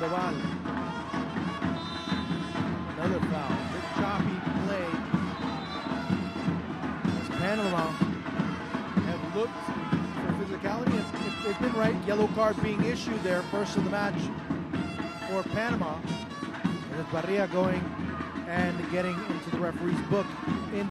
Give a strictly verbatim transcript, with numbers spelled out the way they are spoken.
Sandoval. Another foul. Big choppy play. As Panama have looked for physicality. It's, they've been right. Yellow card being issued there. First of the match for Panama. And then Barria going and getting into the referee's book. In